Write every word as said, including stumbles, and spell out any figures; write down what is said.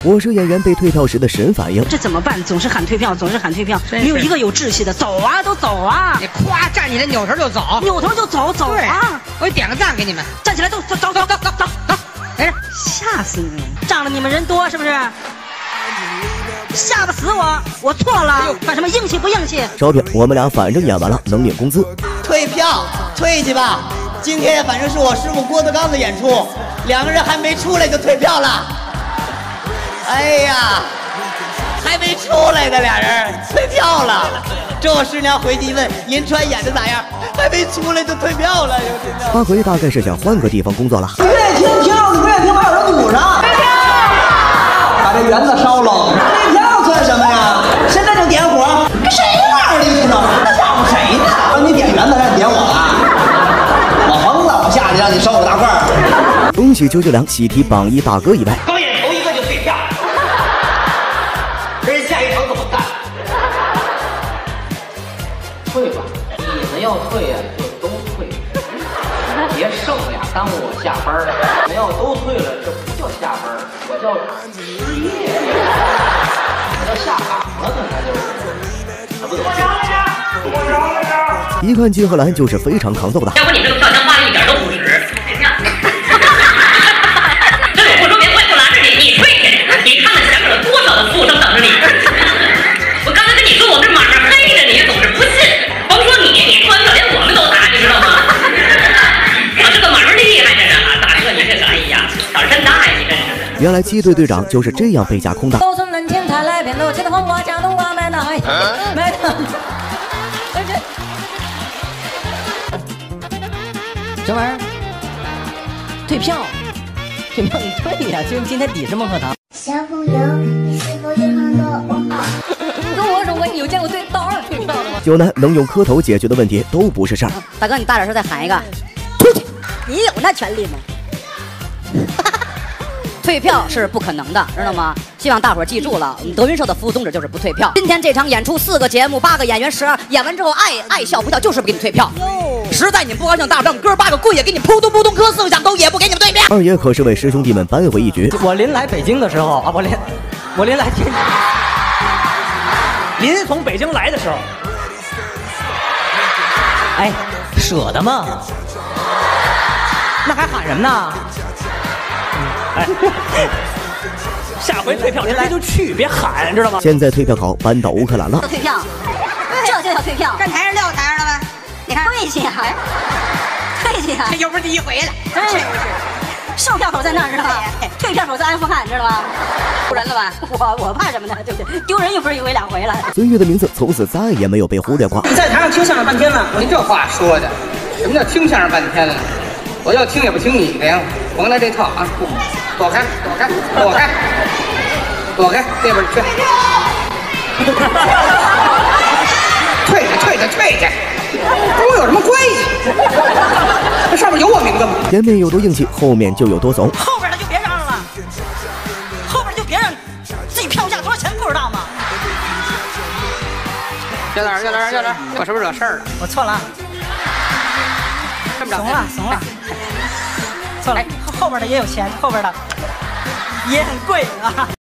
我是演员被退票时的神反应， 这怎么办？总是喊退票，总是喊退票，没有一个有志气的。走啊，都走啊！ 你咵站起来，扭头就走， 扭头就走，走啊！ 我点个赞给你们， 站起来，都走走走走走走走！ 来这， 吓死你！仗着你们人多是不是？吓不死我，我错了。管什么硬气不硬气？ 招聘我们俩反正演完了，能领工资。 退票，退去吧。今天反正是我师傅郭德纲的演出，两个人还没出来就退票了。哎呀，还没出来呢，俩人退票了。这我师娘回去一问，银川演的咋样？还没出来就退票了。 八回大概是想换个地方工作了。 不愿意听票，你不愿意听，把有人堵上。退票，把这园子烧了。退票算什么呀？现在就点火，跟谁玩的？你知道吗？那吓唬谁呢？让你点园子，让你点我啊！我疯了，我下去让你烧我大块儿。 恭喜九九两喜提榜一大哥以外。 刚演头一个就退票，这下一场怎么办？退吧，你们要退呀、啊，就都退，别剩俩耽误我下班儿。你们要都退了，这不叫下班儿，我叫失业，我叫下岗了，可能就是。还不懂。我饶了点，我饶了点。 一看金荷兰就是非常抗揍的。 要不你这个票箱花的一点都不值，谁呀？这有不说别快不拦着你，你退去！你看看前面有多少的畜生等着你！我刚才跟你说，我这马上黑着你，总是不信。甭说你，你穿票连我们都打，你知道吗？我这个门厉害着呢，大哥，你这个哎呀，胆儿真大呀，你真是。 原来鸡队队长就是这样被架空的。 高村门前台来边路，切的黄瓜加冬瓜买哪买买哪？这玩意儿退票，退票你退呀！今今天抵什么课堂？ 小朋友，你是否有很多问号？ 你跟我说过，你有见过对道二退票的吗？ 九男能用磕头解决的问题都不是事儿。 大哥，你大点声再喊一个，出去！你有那权利吗？退票是不可能的，知道吗？希望大伙儿记住了，我们德云社的服务宗旨就是不退票。今天这场演出四个节目，八个演员，十二演完之后爱爱笑不笑，就是不给你退票。实在你们不高兴，大伙让哥八个跪下，给你扑通扑通磕四个响头，也不给你们对面。 二爷可是为师兄弟们扳回一局。 我临来北京的时候啊，我临我临来天临从北京来的时候，哎，舍得吗？那还喊什么呢？哎，下回退票直接就去，别喊，知道吗？ 现在退票考搬到乌克兰了。 退票，这就叫退票。 站台上撂台上了呗？你看， 退去呀，退去呀， 这又不是第一回了， 真是。售票口在那儿，知道吧？退票口在阿富汗，知道吧？ 丢人了吧？ 我我怕什么呢？对不对？丢人又不是一回两回了。 孙越的名字从此再也没有被忽略过。 你在台上听相声半天了，您这话说的，什么叫听相声半天了？我要听也不听你的呀，甭来这套啊！躲开，躲开，躲开，躲开，那边去。退下，退下，退下，跟我有什么关系？这上面有我名字吗？ 前面有多硬气，后面就有多怂。 后边的就别嚷嚷了，后边就别让自己票价多少钱不知道吗？ 小点，小点，小点，我是不是惹事儿了？ 我错了， 这么着， 怂了，怂了，错了，后后边的也有钱，后边的也很贵啊。